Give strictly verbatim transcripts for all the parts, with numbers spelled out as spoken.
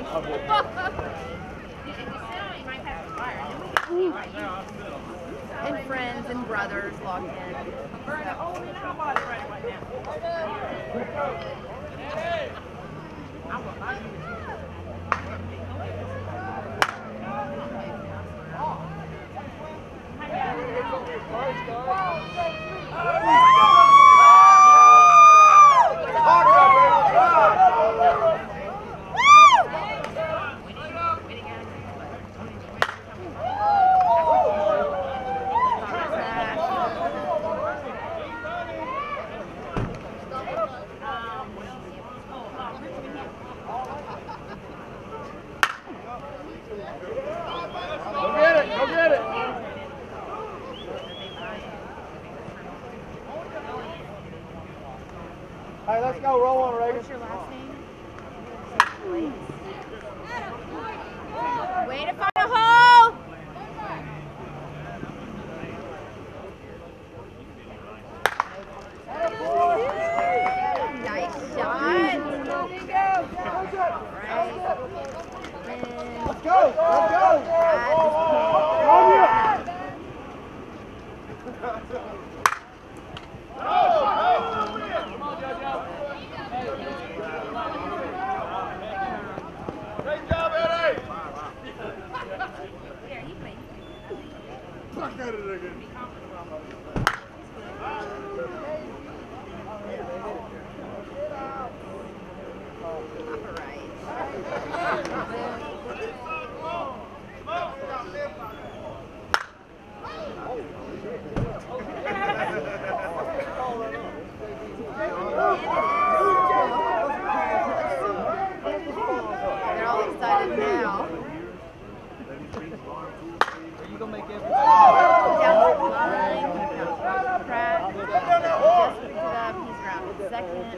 And friends and brothers logged in. Hey, let's go. Roll on, Reagan. What's your last name? Way to find a hole! Nice shot. Right. Let's go. Let's go. Great job, Eddie! Fuck out of there again. They're all excited now. Are you gonna make everybody? Down the line, Pratt, just picked it up, he's grounded second.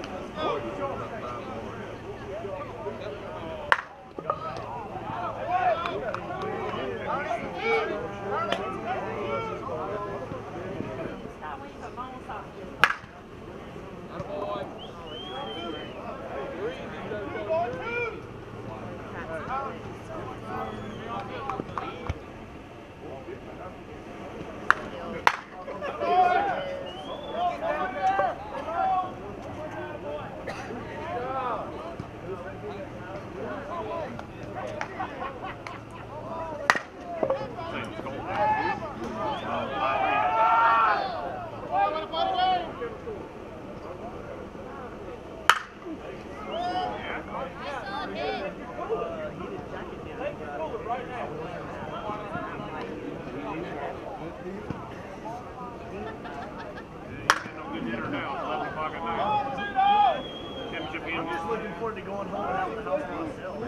I'm just looking forward to going home and having a house to myself.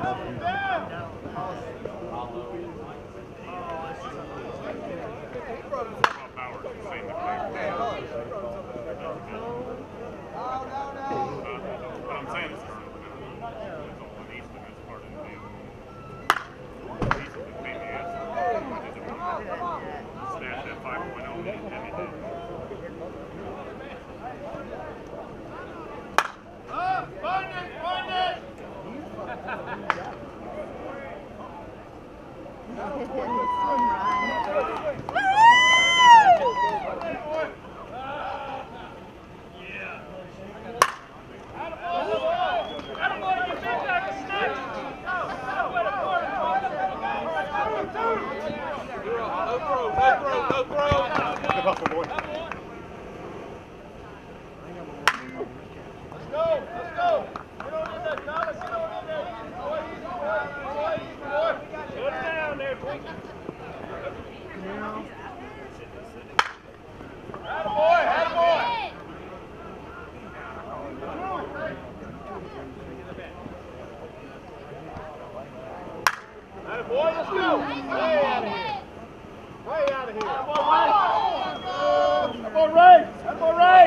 Boy, let's go! Way out of here! Way out of here! That boy Ray! That boy Ray!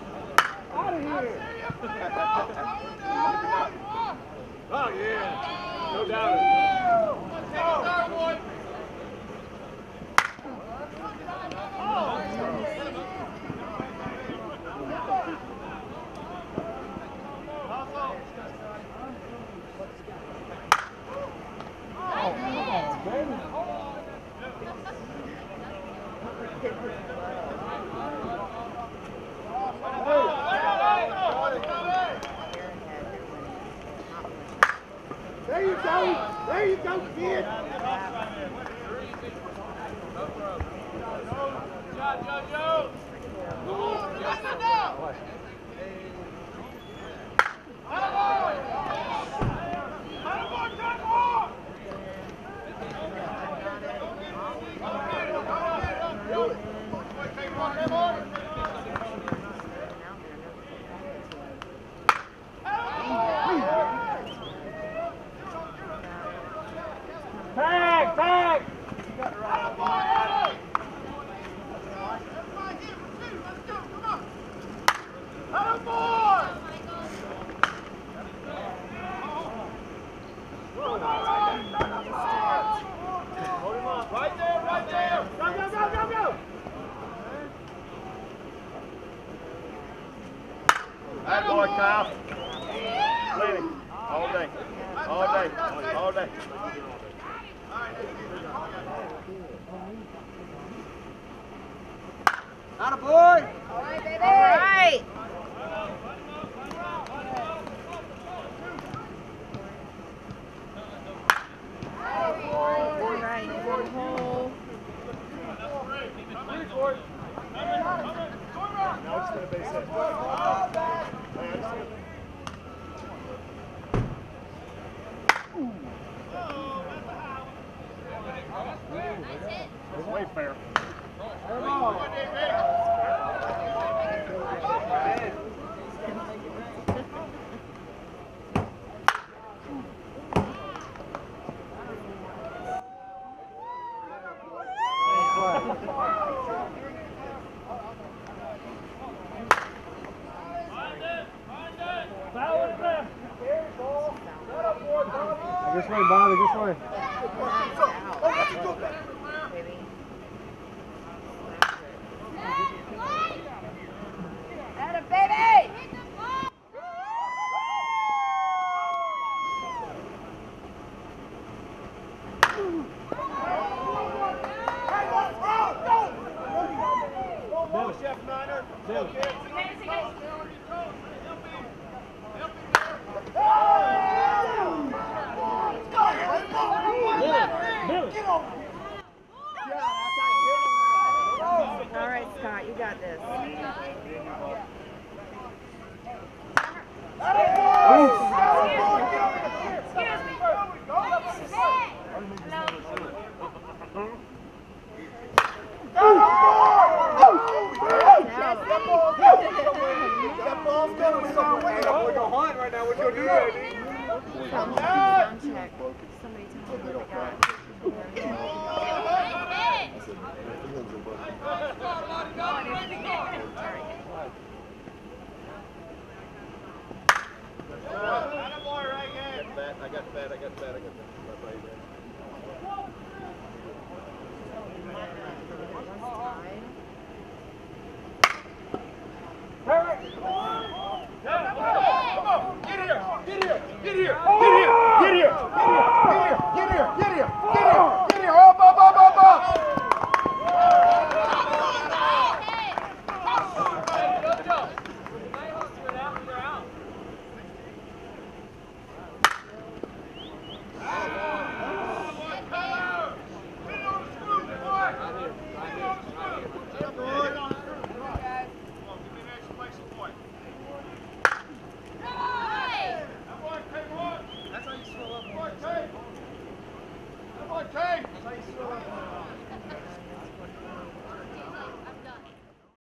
Out of here! Oh yeah! There you go! There you go, kid! Tag! Tag! Right there, right there! Go, go, go, go, go! That boy, Kyle. Plenty. All day. All day. All day. Atta boy! All right, baby. All right. All right, good hole. Now it's going to base it. That's way fair. This way, Bobby, this way. Baby. Atta baby! Go, Chef Niner. Go, kids. All right, Scott, you got this. That ball's going somewhere. We're going to hunt right now. What you going to do, baby? Sound check. Somebody tell me what they I got fat, I got fat, I got fat, I got fat.